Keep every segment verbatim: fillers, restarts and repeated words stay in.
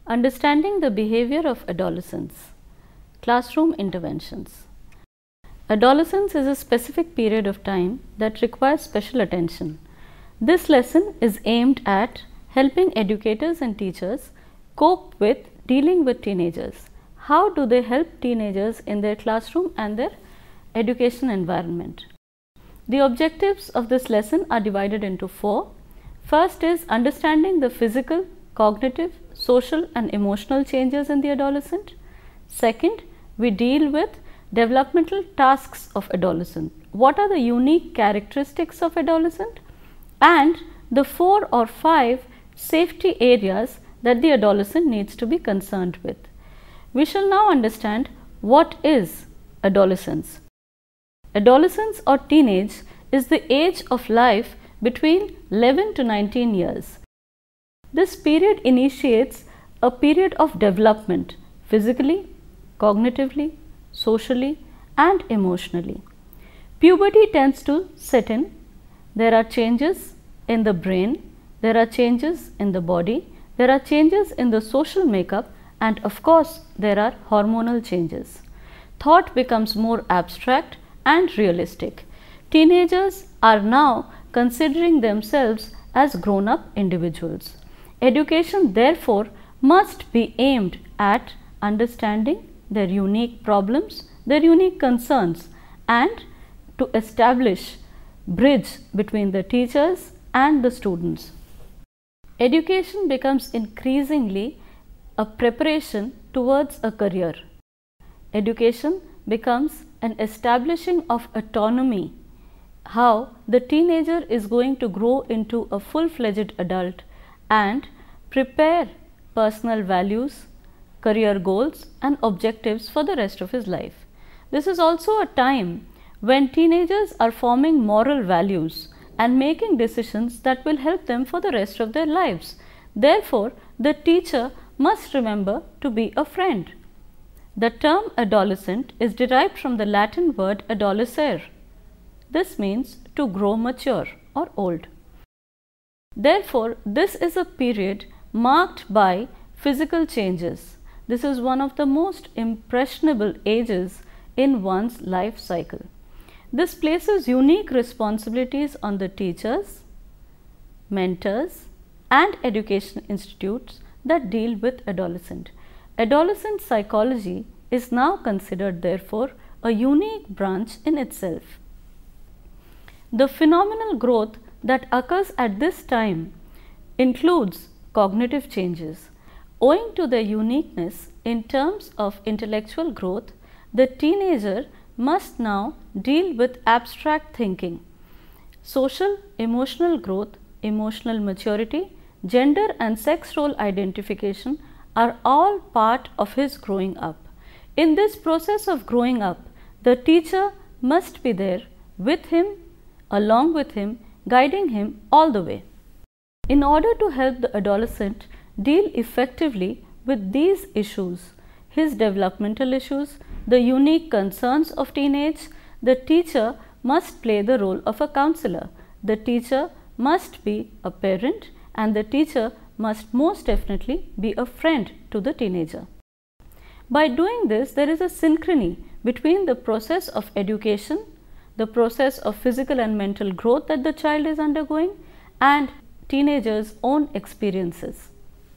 Understanding the behavior of adolescents. Classroom interventions. Adolescence is a specific period of time that requires special attention. This lesson is aimed at helping educators and teachers cope with dealing with teenagers. How do they help teenagers in their classroom and their education environment? The objectives of this lesson are divided into four. First is understanding the physical, cognitive, social and emotional changes in the adolescent. Second, we deal with developmental tasks of adolescent. What are the unique characteristics of adolescent? And the four or five safety areas that the adolescent needs to be concerned with. We shall now understand what is adolescence. Adolescence or teenage is the age of life between eleven to nineteen years. This period initiates a period of development physically, cognitively, socially and emotionally. Puberty tends to set in. There are changes in the brain, there are changes in the body, there are changes in the social makeup, and of course there are hormonal changes. Thought becomes more abstract and realistic. Teenagers are now considering themselves as grown-up individuals. Education therefore must be aimed at understanding their unique problems, their unique concerns, and to establish bridge between the teachers and the students. Education becomes increasingly a preparation towards a career. Education becomes an establishing of autonomy, how the teenager is going to grow into a full-fledged adult and prepare personal values, career goals and objectives for the rest of his life. This is also a time when teenagers are forming moral values and making decisions that will help them for the rest of their lives. Therefore, the teacher must remember to be a friend. The term adolescent is derived from the Latin word adolescere. This means to grow mature or old. Therefore, this is a period marked by physical changes. This is one of the most impressionable ages in one's life cycle. This places unique responsibilities on the teachers, mentors and education institutes that deal with adolescent. Adolescent psychology is now considered therefore a unique branch in itself. The phenomenal growth that occurs at this time includes cognitive changes. Owing to their uniqueness in terms of intellectual growth, the teenager must now deal with abstract thinking. Social, emotional growth, emotional maturity, gender and sex role identification are all part of his growing up. In this process of growing up, the teacher must be there with him, along with him, guiding him all the way. In order to help the adolescent deal effectively with these issues, his developmental issues, the unique concerns of teenage, the teacher must play the role of a counselor. The teacher must be a parent and the teacher must most definitely be a friend to the teenager. By doing this, there is a synchrony between the process of education, the process of physical and mental growth that the child is undergoing, and teenager's own experiences.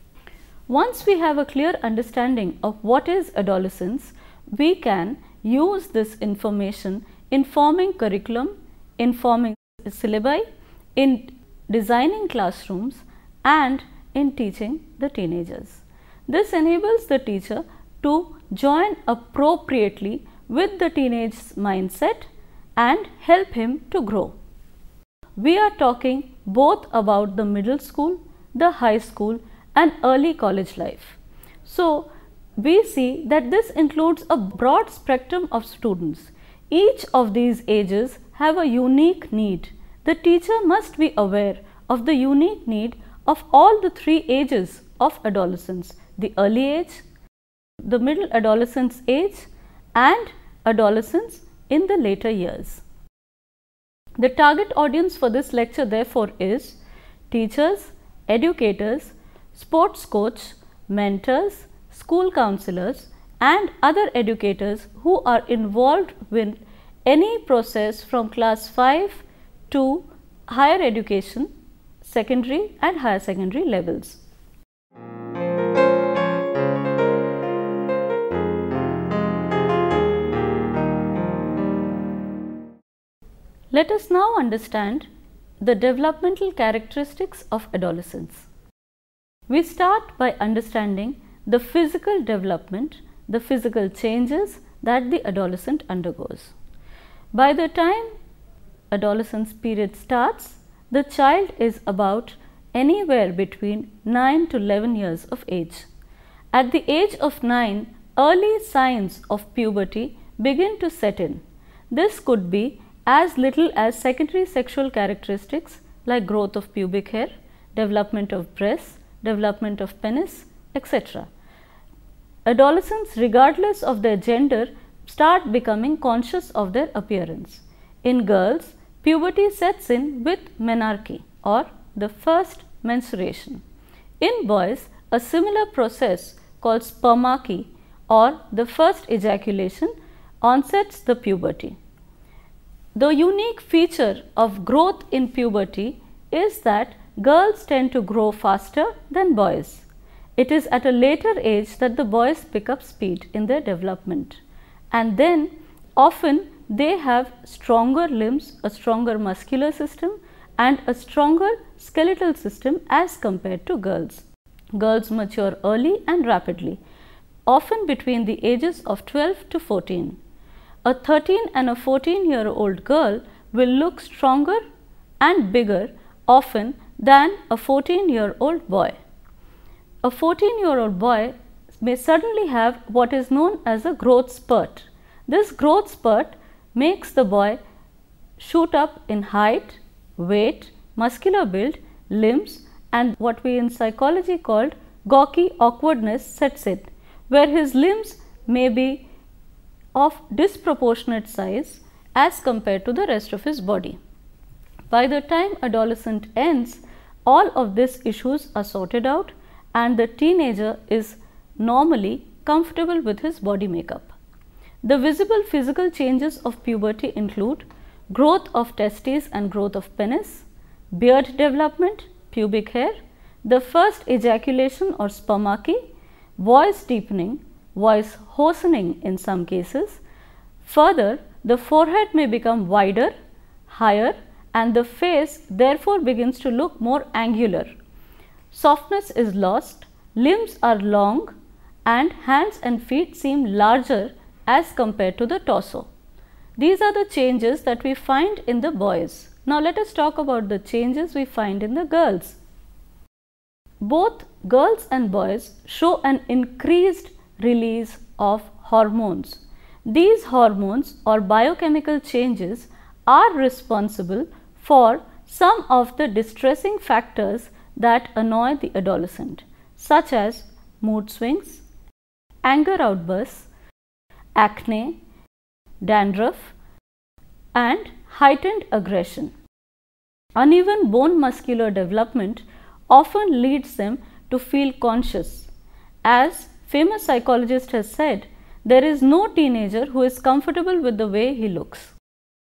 Once we have a clear understanding of what is adolescence, we can use this information in forming curriculum, in forming syllabi, in designing classrooms and in teaching the teenagers. This enables the teacher to join appropriately with the teenage's mindset and help him to grow. We are talking both about the middle school, the high school and early college life. So, we see that this includes a broad spectrum of students. Each of these ages have a unique need. The teacher must be aware of the unique need of all the three ages of adolescence: the early age, the middle adolescence age and adolescence in the later years. The target audience for this lecture therefore is teachers, educators, sports coach, mentors, school counselors and other educators who are involved with any process from class five to higher education, secondary and higher secondary levels. Let us now understand the developmental characteristics of adolescence. We start by understanding the physical development, the physical changes that the adolescent undergoes. By the time adolescence period starts, the child is about anywhere between nine to eleven years of age. At the age of nine, early signs of puberty begin to set in. This could be as little as secondary sexual characteristics like growth of pubic hair, development of breasts, development of penis, et cetera. Adolescents, regardless of their gender, start becoming conscious of their appearance. In girls, puberty sets in with menarche or the first menstruation. In boys, a similar process called spermarchy or the first ejaculation onsets the puberty. The unique feature of growth in puberty is that girls tend to grow faster than boys. It is at a later age that the boys pick up speed in their development, and then often they have stronger limbs, a stronger muscular system and a stronger skeletal system as compared to girls. Girls mature early and rapidly, often between the ages of twelve to fourteen. A thirteen and a fourteen year old girl will look stronger and bigger often than a fourteen year old boy. A fourteen year old boy may suddenly have what is known as a growth spurt. This growth spurt makes the boy shoot up in height, weight, muscular build, limbs, and what we in psychology called gawky awkwardness sets in, where his limbs may be of disproportionate size as compared to the rest of his body. By the time adolescence ends, all of these issues are sorted out and the teenager is normally comfortable with his body makeup. The visible physical changes of puberty include growth of testes and growth of penis, beard development, pubic hair, the first ejaculation or spermarchy, voice deepening, voice hoarsening in some cases. Further, the forehead may become wider, higher, and the face therefore begins to look more angular. Softness is lost, limbs are long, and hands and feet seem larger as compared to the torso. These are the changes that we find in the boys. Now let us talk about the changes we find in the girls. Both girls and boys show an increased release of hormones. These hormones or biochemical changes are responsible for some of the distressing factors that annoy the adolescent, such as mood swings, anger outbursts, acne, dandruff, and heightened aggression. Uneven bone muscular development often leads them to feel conscious. As famous psychologist has said, there is no teenager who is comfortable with the way he looks.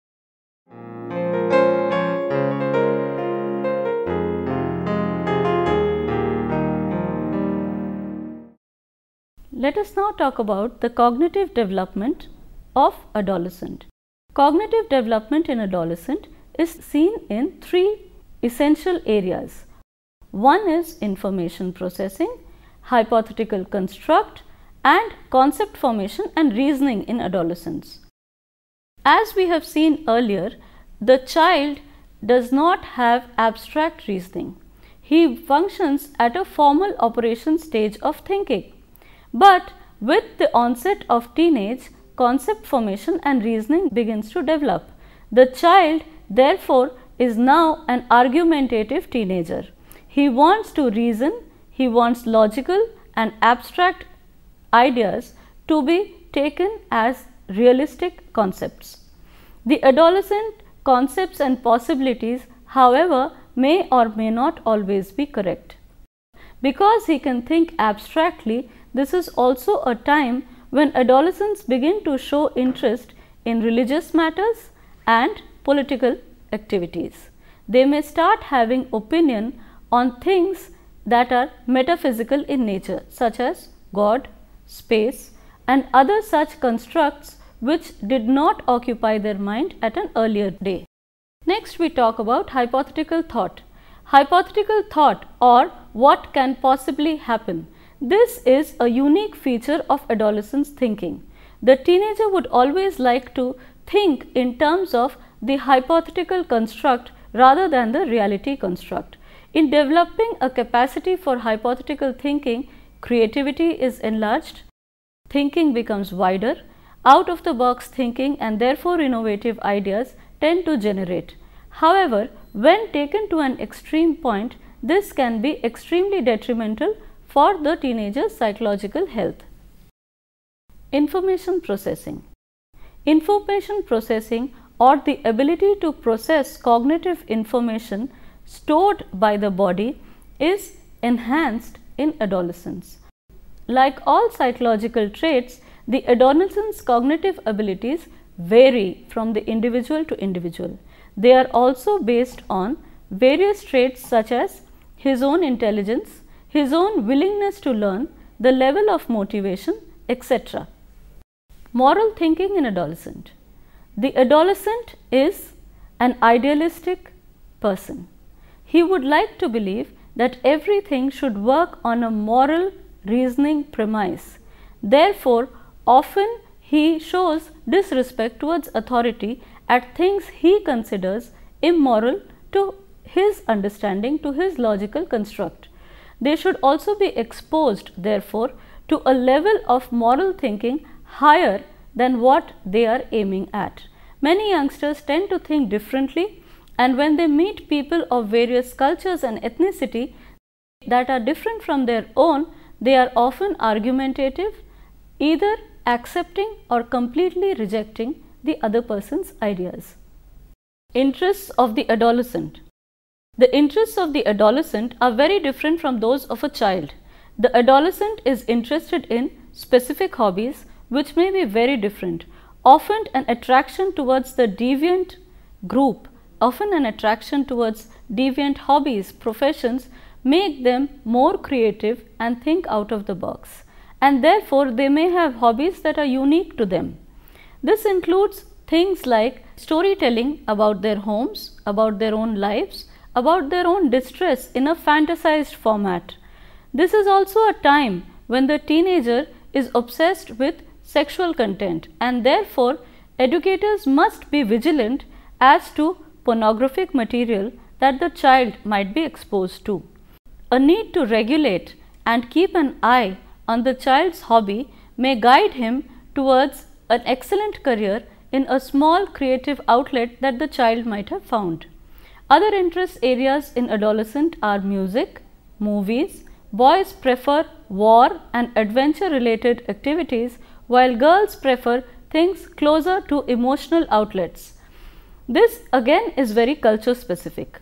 Let us now talk about the cognitive development of adolescent. Cognitive development in adolescent is seen in three essential areas. One is information processing, hypothetical construct, and concept formation and reasoning in adolescence. As we have seen earlier, the child does not have abstract reasoning. He functions at a formal operation stage of thinking. But with the onset of teenage, concept formation and reasoning begins to develop. The child therefore is now an argumentative teenager. He wants to reason, he wants logical and abstract ideas to be taken as realistic concepts. The adolescent concepts and possibilities, however, may or may not always be correct. Because he can think abstractly, this is also a time when adolescents begin to show interest in religious matters and political activities. They may start having opinion on things that are metaphysical in nature, such as God, space, and other such constructs which did not occupy their mind at an earlier day. Next, we talk about hypothetical thought. Hypothetical thought, or what can possibly happen. This is a unique feature of adolescence thinking. The teenager would always like to think in terms of the hypothetical construct rather than the reality construct. In developing a capacity for hypothetical thinking, creativity is enlarged, thinking becomes wider, out of the box thinking and therefore innovative ideas tend to generate. However, when taken to an extreme point, this can be extremely detrimental for the teenager's psychological health. Information processing. Information processing, or the ability to process cognitive information stored by the body, is enhanced in adolescence. Like all psychological traits, the adolescent's cognitive abilities vary from the individual to individual. They are also based on various traits such as his own intelligence, his own willingness to learn, the level of motivation, et cetera. Moral thinking in adolescent. The adolescent is an idealistic person. He would like to believe that everything should work on a moral reasoning premise. Therefore, often he shows disrespect towards authority at things he considers immoral to his understanding, to his logical construct. They should also be exposed, therefore, to a level of moral thinking higher than what they are aiming at. Many youngsters tend to think differently, and when they meet people of various cultures and ethnicity that are different from their own, they are often argumentative, either accepting or completely rejecting the other person's ideas. Interests of the adolescent. The interests of the adolescent are very different from those of a child. The adolescent is interested in specific hobbies which may be very different. Often an attraction towards the deviant group, often an attraction towards deviant hobbies, professions make them more creative and think out of the box, and therefore they may have hobbies that are unique to them. This includes things like storytelling about their homes, about their own lives, about their own distress in a fantasized format. This is also a time when the teenager is obsessed with sexual content, and therefore educators must be vigilant as to pornographic material that the child might be exposed to. A need to regulate and keep an eye on the child's hobby may guide him towards an excellent career in a small creative outlet that the child might have found. Other interest areas in adolescent are music, movies. Boys prefer war and adventure related activities, while girls prefer things closer to emotional outlets. This again is very culture specific.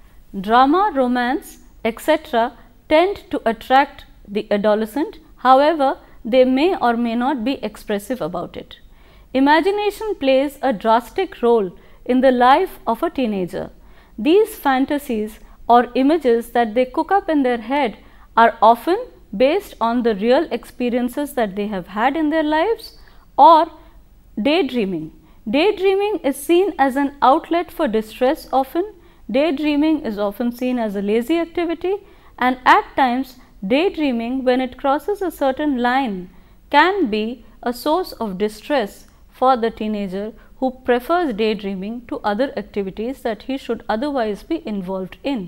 Drama, romance, et cetera tend to attract the adolescent, however, they may or may not be expressive about it. Imagination plays a drastic role in the life of a teenager. These fantasies or images that they cook up in their head are often based on the real experiences that they have had in their lives, or daydreaming. Daydreaming is seen as an outlet for distress often. Daydreaming is often seen as a lazy activity, and at times daydreaming, when it crosses a certain line, can be a source of distress for the teenager who prefers daydreaming to other activities that he should otherwise be involved in.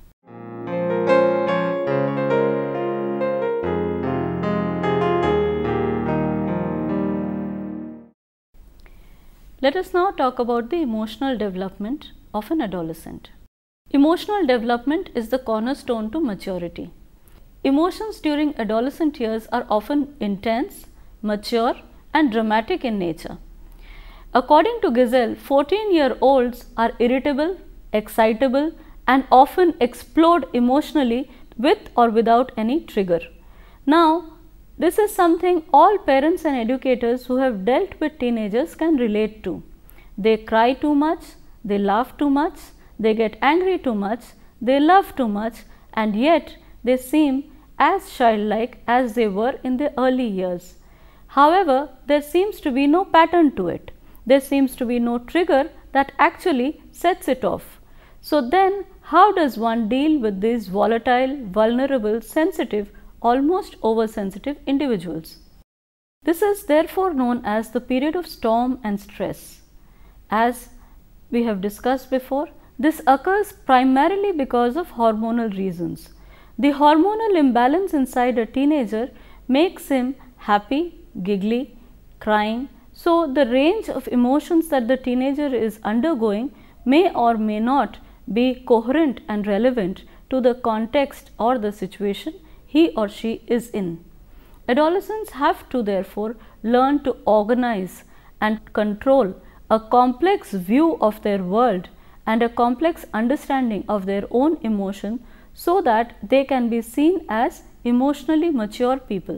Let us now talk about the emotional development of an adolescent. Emotional development is the cornerstone to maturity. Emotions during adolescent years are often intense, mature, and dramatic in nature. According to Gazelle, fourteen-year-olds are irritable, excitable, and often explode emotionally with or without any trigger. Now, this is something all parents and educators who have dealt with teenagers can relate to. They cry too much, they laugh too much, they get angry too much, they love too much, and yet they seem as childlike as they were in the early years. However, there seems to be no pattern to it. There seems to be no trigger that actually sets it off. So then, how does one deal with these volatile, vulnerable, sensitive, almost oversensitive individuals? This is therefore known as the period of storm and stress. As we have discussed before, this occurs primarily because of hormonal reasons. The hormonal imbalance inside a teenager makes him happy, giggly, crying. So, the range of emotions that the teenager is undergoing may or may not be coherent and relevant to the context or the situation he or she is in. Adolescents have to therefore learn to organize and control a complex view of their world and a complex understanding of their own emotion so that they can be seen as emotionally mature people.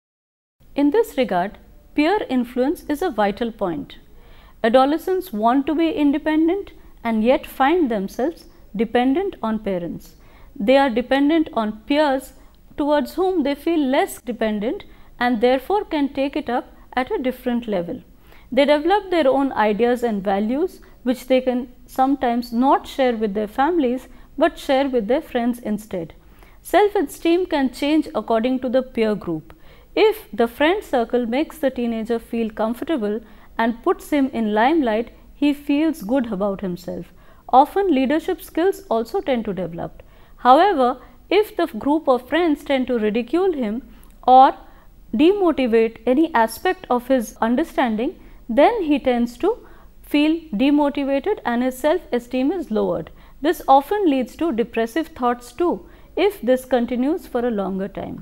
In this regard, peer influence is a vital point. Adolescents want to be independent and yet find themselves dependent on parents. They are dependent on peers towards whom they feel less dependent and therefore can take it up at a different level. They develop their own ideas and values which they can sometimes not share with their families but share with their friends instead. Self-esteem can change according to the peer group. If the friend circle makes the teenager feel comfortable and puts him in limelight, he feels good about himself. Often leadership skills also tend to develop. However, if the group of friends tend to ridicule him or demotivate any aspect of his understanding, then he tends to feel demotivated and his self-esteem is lowered. This often leads to depressive thoughts too, if this continues for a longer time.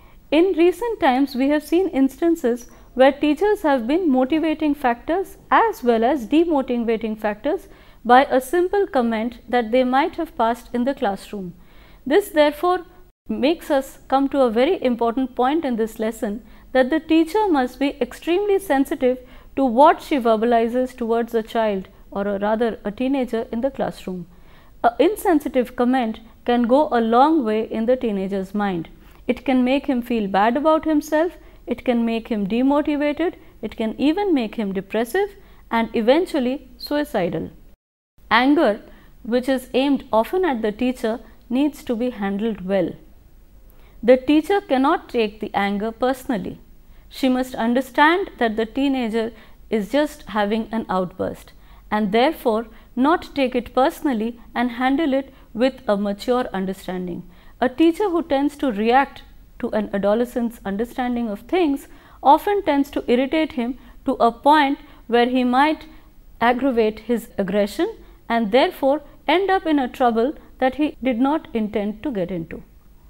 In recent times, we have seen instances where teachers have been motivating factors as well as demotivating factors by a simple comment that they might have passed in the classroom. This therefore makes us come to a very important point in this lesson, that the teacher must be extremely sensitive to what she verbalizes towards a child or a rather a teenager in the classroom. An insensitive comment can go a long way in the teenager's mind. It can make him feel bad about himself, it can make him demotivated, it can even make him depressive and eventually suicidal. Anger, which is aimed often at the teacher, needs to be handled well. The teacher cannot take the anger personally. She must understand that the teenager is just having an outburst and therefore not take it personally and handle it with a mature understanding. A teacher who tends to react to an adolescent's understanding of things often tends to irritate him to a point where he might aggravate his aggression and therefore end up in a trouble that he did not intend to get into.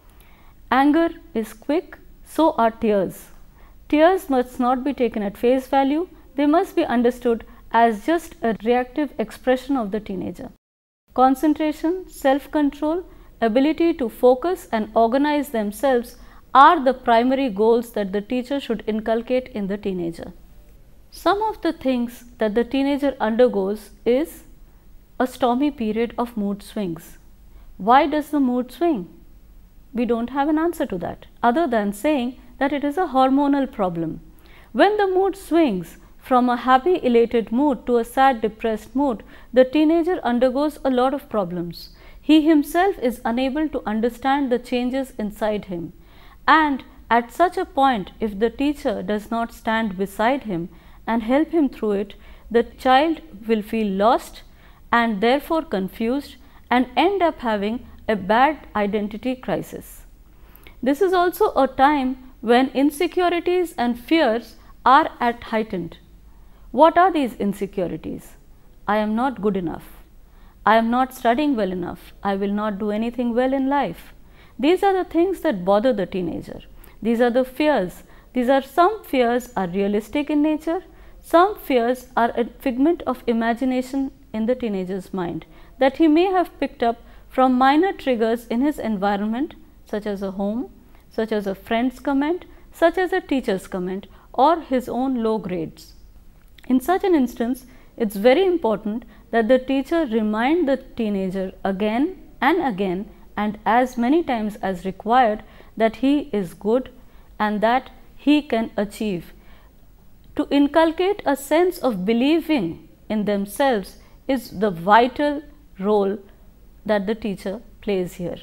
Anger is quick, so are tears. Tears must not be taken at face value, they must be understood as just a reactive expression of the teenager. Concentration, self-control, ability to focus and organize themselves are the primary goals that the teacher should inculcate in the teenager. Some of the things that the teenager undergoes is a stormy period of mood swings. Why does the mood swing? We don't have an answer to that, other than saying that it is a hormonal problem. When the mood swings from a happy, elated mood to a sad, depressed mood, the teenager undergoes a lot of problems. He himself is unable to understand the changes inside him. And at such a point, if the teacher does not stand beside him and help him through it, the child will feel lost and therefore confused and end up having a bad identity crisis. This is also a time when insecurities and fears are at heightened. What are these insecurities? I am not good enough. I am not studying well enough. I will not do anything well in life. These are the things that bother the teenager. These are the fears. These are some fears are realistic in nature. Some fears are a figment of imagination in the teenager's mind that he may have picked up from minor triggers in his environment, such as a home, such as a friend's comment, such as a teacher's comment, or his own low grades. In such an instance, it's very important that the teacher remind the teenager again and again and as many times as required that he is good and that he can achieve. To inculcate a sense of believing in themselves is the vital role that the teacher plays here.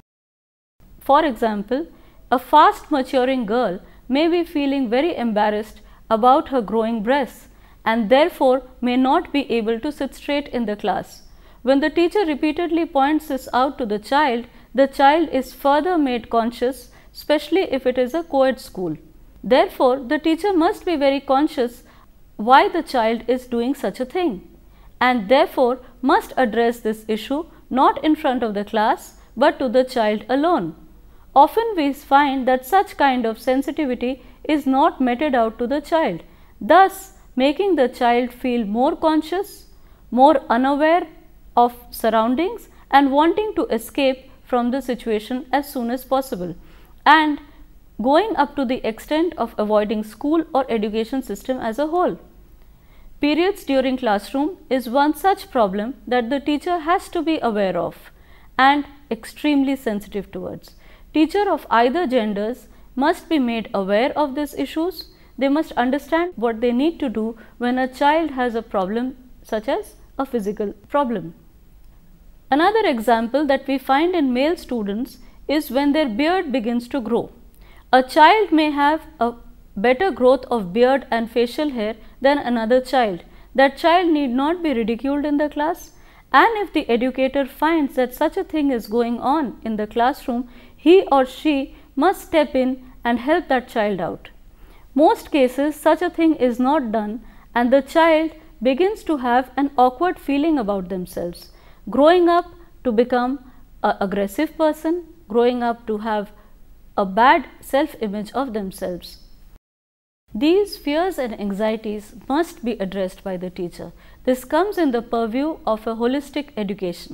For example, a fast maturing girl may be feeling very embarrassed about her growing breasts and therefore may not be able to sit straight in the class. When the teacher repeatedly points this out to the child, the child is further made conscious, especially if it is a co-ed school. Therefore, the teacher must be very conscious why the child is doing such a thing, and therefore must address this issue not in front of the class but to the child alone. Often we find that such kind of sensitivity is not meted out to the child, thus making the child feel more conscious, more unaware of surroundings and wanting to escape from the situation as soon as possible, and going up to the extent of avoiding school or education system as a whole. Periods during classroom is one such problem that the teacher has to be aware of and extremely sensitive towards. Teacher of either genders must be made aware of these issues. They must understand what they need to do when a child has a problem such as a physical problem. Another example that we find in male students is when their beard begins to grow. A child may have a better growth of beard and facial hair than another child. That child need not be ridiculed in the class, and if the educator finds that such a thing is going on in the classroom, he or she must step in and help that child out. Most cases such a thing is not done and the child begins to have an awkward feeling about themselves, growing up to become an aggressive person, growing up to have a bad self-image of themselves. These fears and anxieties must be addressed by the teacher. This comes in the purview of a holistic education.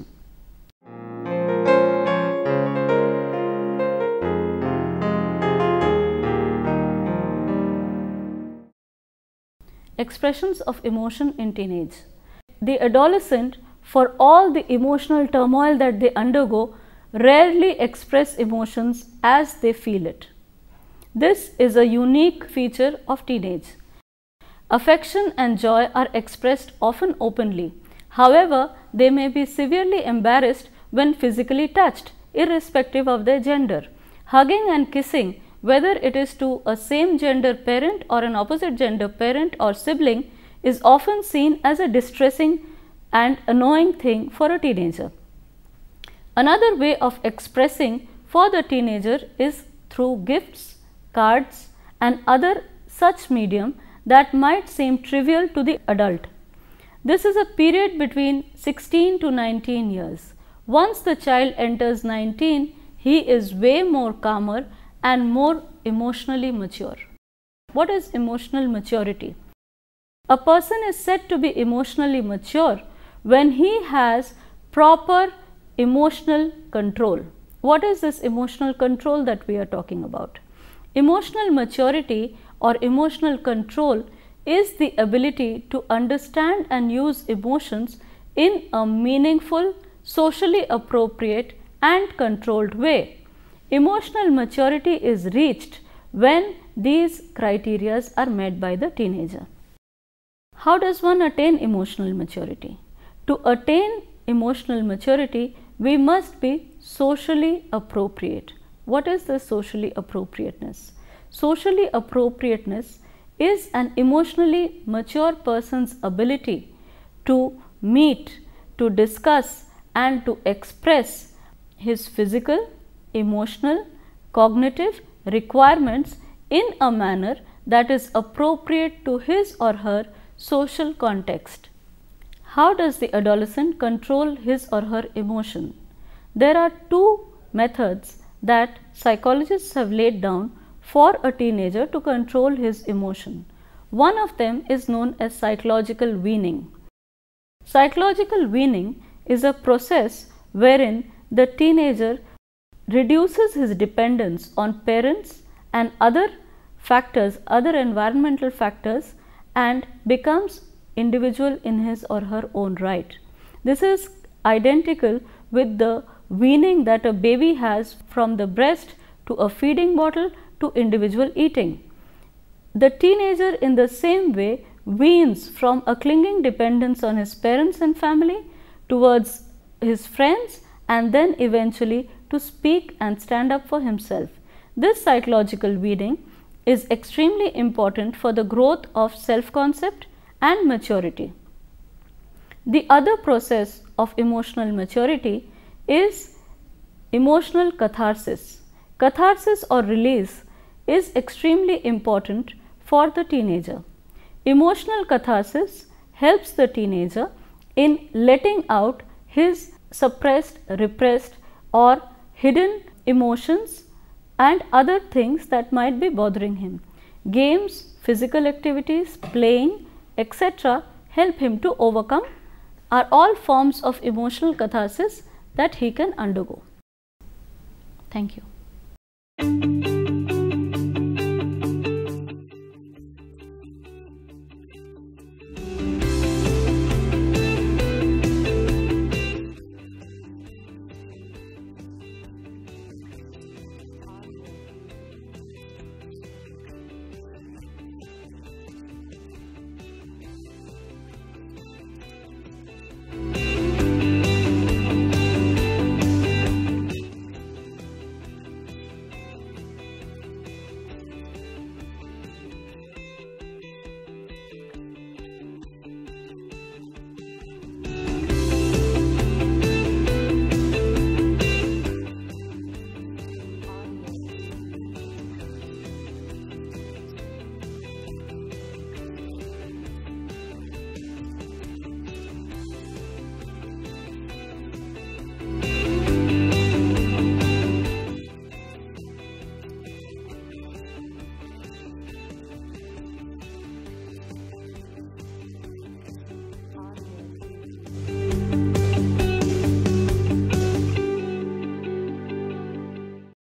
Expressions of emotion in teenage. The adolescent, for all the emotional turmoil that they undergo, rarely express emotions as they feel it. This is a unique feature of teenage. Affection and joy are expressed often openly. However, they may be severely embarrassed when physically touched, irrespective of their gender. Hugging and kissing, whether it is to a same gender parent or an opposite gender parent or sibling, is often seen as a distressing and annoying thing for a teenager. Another way of expressing for the teenager is through gifts, cards and other such medium that might seem trivial to the adult. This is a period between sixteen to nineteen years. Once the child enters nineteen, he is way more calmer and more emotionally mature. What is emotional maturity? A person is said to be emotionally mature when he has proper emotional control. What is this emotional control that we are talking about? Emotional maturity or emotional control is the ability to understand and use emotions in a meaningful, socially appropriate and controlled way. Emotional maturity is reached when these criteria are met by the teenager. How does one attain emotional maturity? To attain emotional maturity, we must be socially appropriate. What is the socially appropriateness? Socially appropriateness is an emotionally mature person's ability to meet, to discuss and to express his physical, emotional, cognitive requirements in a manner that is appropriate to his or her social context. How does the adolescent control his or her emotion? There are two methods that psychologists have laid down for a teenager to control his emotion. One of them is known as psychological weaning. Psychological weaning is a process wherein the teenager reduces his dependence on parents and other factors, other environmental factors, and becomes individual in his or her own right. This is identical with the weaning that a baby has from the breast to a feeding bottle to individual eating. The teenager in the same way weans from a clinging dependence on his parents and family towards his friends, and then eventually to speak and stand up for himself. This psychological weaning is extremely important for the growth of self-concept and maturity. The other process of emotional maturity is emotional catharsis. Catharsis or release is extremely important for the teenager. Emotional catharsis helps the teenager in letting out his suppressed, repressed or hidden emotions and other things that might be bothering him. Games, physical activities, playing, et cetera help him to overcome, are all forms of emotional catharsis that he can undergo. Thank you.